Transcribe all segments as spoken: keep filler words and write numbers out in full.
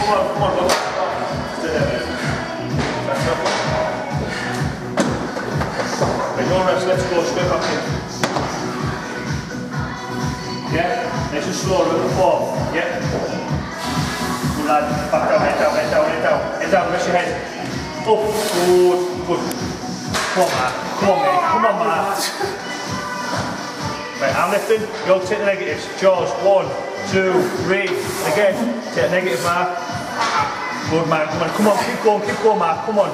come on, come on, go. Stay there, mate. That's up. Right, no rest, let's go straight back in. Yeah, nice and slow, with the form. Yeah. Good lad, back down, head down, head down, head down, head down, rest your head. Up, good, good. Come on, man, come on, mate, come on, man. Right, I'm lifting, you'll take the negatives. Jaws, one, two, three, and again, take the negative, Mark. Good, man, come on, come on, keep going, keep going, Mark, come on.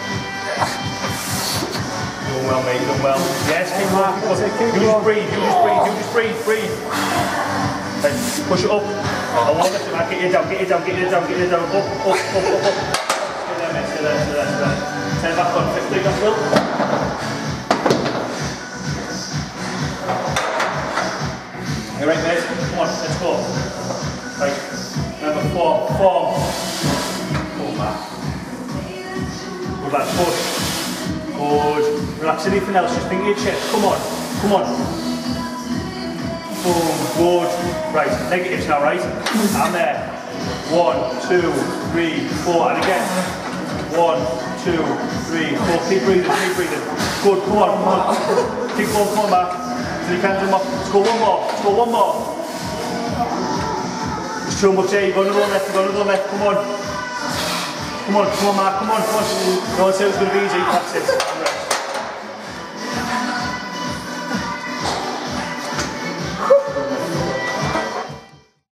Doing well, mate, doing well. Yes, keep going, keep going. You just breathe, you just breathe, you just breathe, breathe. Right, push it up. I want it to, man, get you down, get you down, get you down, get you down, up, up, up, up, up. Stay there, mate, stay there, stay there, stay there. Turn back on, fifty, that's Will. You right, mate? Come on, let's go. Right, remember, form, form. Go back. Good lad, push. Good. Relax anything else, just think of your chest. Come on, come on. Boom, good. Right, negatives now, right? I'm there. One, two, three, four, and again. One, two, three, four. Keep breathing, keep breathing. Good, come on, come on. Keep going, come on back. So you can't do more. Let's go one more, let's go one more. It's too much there, you've got another one left, you've got another one left, come on. Come on, come on Mark, come on, come on. No one said it was going to be easy, that's it.